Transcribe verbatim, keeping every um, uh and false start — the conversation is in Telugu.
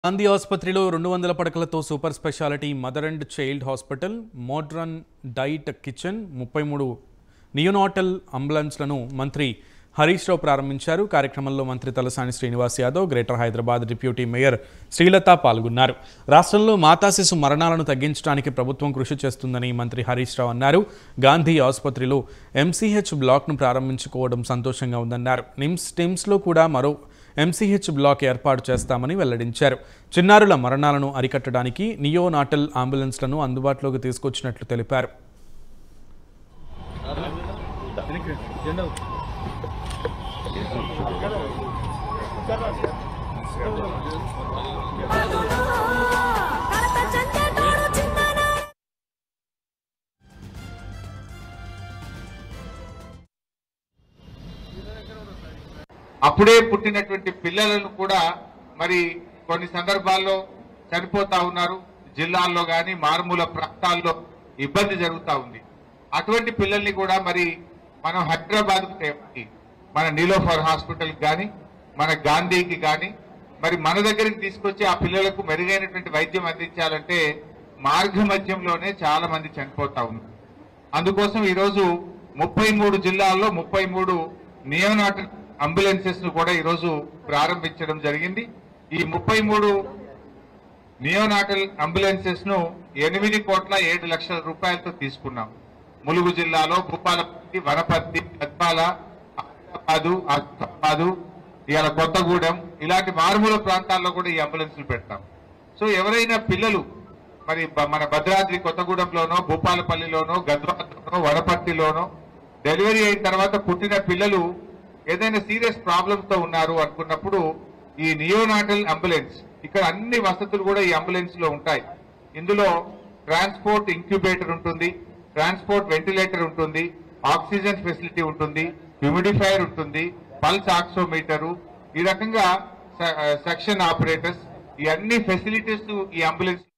గాంధీ ఆసుపత్రిలో రెండు వందల పడకలతో super speciality mother and child hospital, modern diet kitchen, ముప్పై మూడు నియోనాటల్ అంబులెన్స్లను మంత్రి హరీష్ రావు ప్రారంభించారు. కార్యక్రమంలో మంత్రి Talasani Srinivas Yadav, greater Hyderabad deputy mayor Srilatha పాల్గొన్నారు. రాష్ట్రంలో మాతాశిశు మరణాలను తగ్గించడానికి ప్రభుత్వం కృషి చేస్తుందని మంత్రి హరీష్ రావు అన్నారు. గాంధీ ఆసుపత్రిలో ఎంసీహెచ్ బ్లాక్ను ప్రారంభించుకోవడం సంతోషంగా ఉందన్నారు. నిమ్స్ టిమ్స్లో కూడా మరో ఎంసీహెచ్ బ్లాక్ ఏర్పాటు చేస్తామని వెల్లడించారు. చిన్నారుల మరణాలను అరికట్టడానికి నియోనాటల్ అంబులెన్స్లను అందుబాటులోకి తీసుకొచ్చినట్లు తెలిపారు. అప్పుడే పుట్టినటువంటి పిల్లలను కూడా మరి కొన్ని సందర్భాల్లో చనిపోతా ఉన్నారు. జిల్లాల్లో కానీ మారుమూల ప్రాంతాల్లో ఇబ్బంది జరుగుతూ ఉంది. అటువంటి పిల్లల్ని కూడా మరి మనం హైదరాబాద్కు తేవాలి, మన నీలోఫర్ హాస్పిటల్కి కానీ మన గాంధీకి కానీ మరి మన దగ్గరికి తీసుకొచ్చి ఆ పిల్లలకు మెరుగైనటువంటి వైద్యం అందించాలంటే మార్గ మధ్యంలోనే చాలా మంది చనిపోతా ఉన్నారు. అందుకోసం ఈరోజు ముప్పై మూడు జిల్లాల్లో ముప్పై మూడు నియోనాటల్ అంబులెన్సెస్ ను కూడా ఈరోజు ప్రారంభించడం జరిగింది. ఈ ముప్పై మూడు నియోనాటల్ అంబులెన్సెస్ ను ఎనిమిది కోట్ల ఏడు లక్షల రూపాయలతో తీసుకున్నాం. ములుగు జిల్లాలో భూపాలపల్లి, వనపర్తి, గద్వాల, ఆదిలాబాదు, ఆసిఫాబాదు, ఇవాళ కొత్తగూడెం ఇలాంటి మారుమూల ప్రాంతాల్లో కూడా ఈ అంబులెన్స్లు పెడతాం. సో ఎవరైనా పిల్లలు మరి మన భద్రాద్రి కొత్తగూడెంలోనో, భూపాలపల్లిలోనో, గద్వాలలోనో, వనపర్తిలోనో డెలివరీ అయిన తర్వాత పుట్టిన పిల్లలు ఏదైనా సీరియస్ ప్రాబ్లమ్స్ తో ఉన్నారు అనుకున్నప్పుడు ఈ నియోనాటల్ అంబులెన్స్, ఇక్కడ అన్ని వసతులు కూడా ఈ అంబులెన్స్ లో ఉంటాయి. ఇందులో ట్రాన్స్పోర్ట్ ఇంక్యుబేటర్ ఉంటుంది, ట్రాన్స్పోర్ట్ వెంటిలేటర్ ఉంటుంది, ఆక్సిజన్ ఫెసిలిటీ ఉంటుంది, హ్యూమిడిఫైయర్ ఉంటుంది, పల్స్ ఆక్సిమీటరు, ఈ రకంగా సెక్షన్ ఆపరేటర్స్, ఈ అన్ని ఫెసిలిటీస్ ఈ అంబులెన్స్